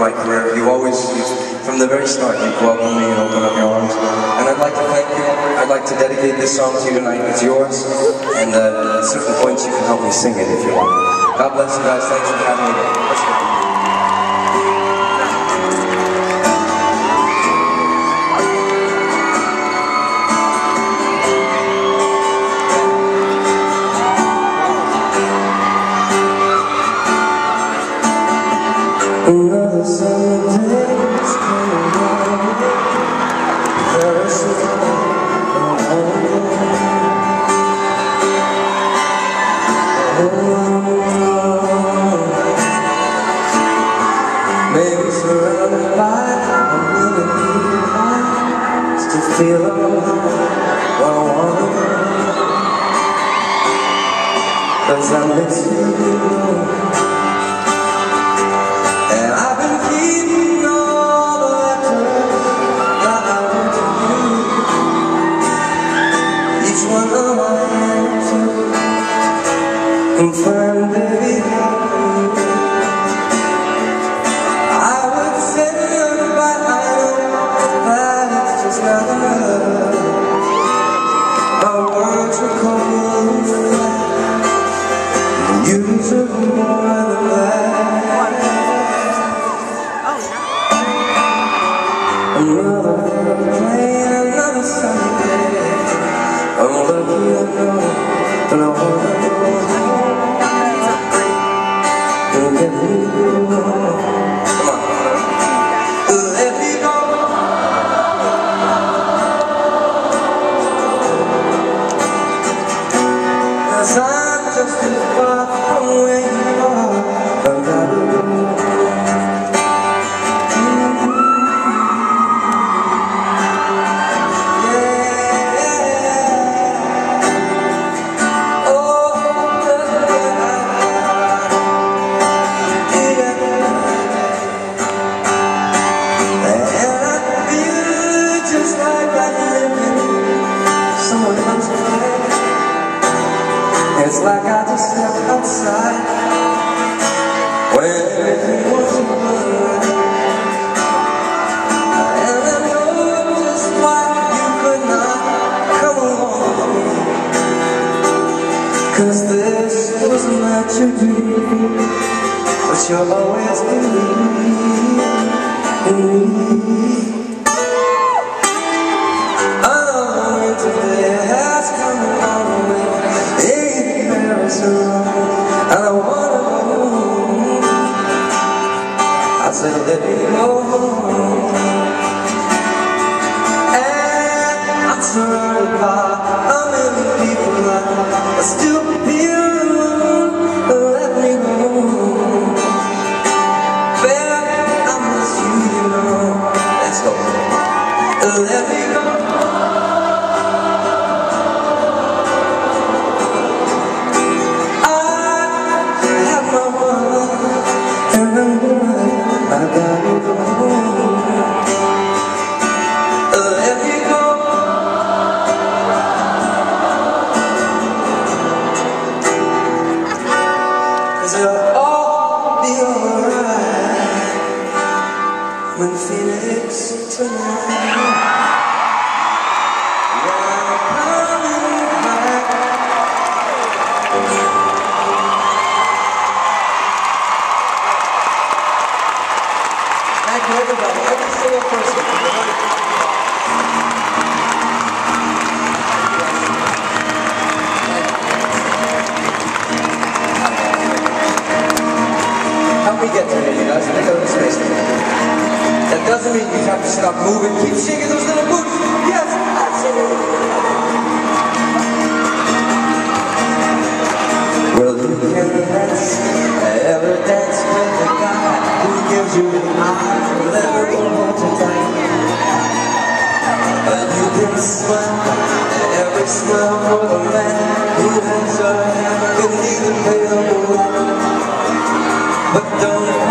my career. You've always, from the very start, you've welcomed me and opened up your arms. And I'd like to thank you. I'd like to dedicate this song to you tonight. It's yours. And at certain points, you can help me sing it if you want. God bless you guys. Thanks for having me. Let's go. Another summer day is coming on. There is maybe surrounded by a million people, I still feel alone. What I wanna know, 'cause I miss you. Confirm, baby, I would send them, but I know that it's just not enough. My words were cold and flat. You deserve more than that. Another plane, another Sunday. I'm lucky I know, but I wanna let me go. Come on. Let me go. 'Cause I'm just too far from where you are. I've gotta go. It's like I just stepped outside when everything was right. And I know just why you could not come along with me, 'cause this was not your dream, but you'll always believe in me. I know the winter day has come along with me. And I wanna go. I said let me go. And I'm surrounded by a million people. I still feel alone. Let me go. Baby, I miss you, you know. Let's go. Let me go. When Phoenix tonight, when I'm coming back. Thank you, everybody, every single person. Help me get to here, you guys. Make a little space for me. That doesn't mean you have to stop moving. Keep shaking those little boots. Yes, I see it. Well, you can dance, ever dance with the guy who gives you the eye, never hold you tight. And you can smile, every smile for the man who has your hand beneath the pale moon. But don't